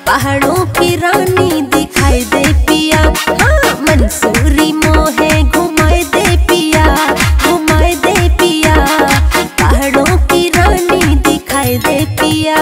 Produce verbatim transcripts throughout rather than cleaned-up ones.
पहाड़ों की रानी दिखाई दे पिया। हाँ मंसूरी मोहे घुमाए दे पिया, घुमाए दे पिया, पहाड़ों की रानी दिखाई दे पिया।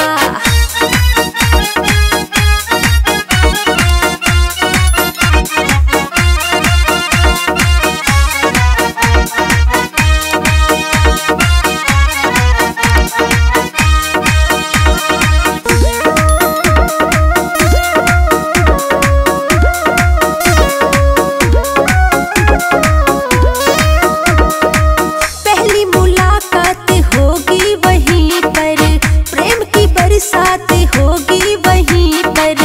साथ होगी वहीं पर,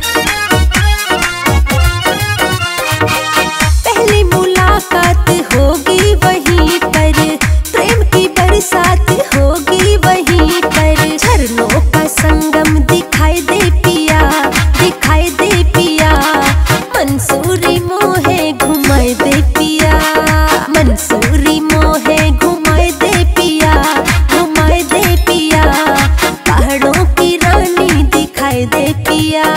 पहली मुलाकात होगी वहीं पर, प्रेम की बरसात होगी वहीं पर। झरनों का संगम दिखाई दे पिया, दिखाई दे पिया, मंसूरी मोहे घुमाए दे पिया, मंसूरी मोहे घुमाए दे पिया, घुमाए दे पिया, पहाड़ों की रानी दिखाई दे पिया।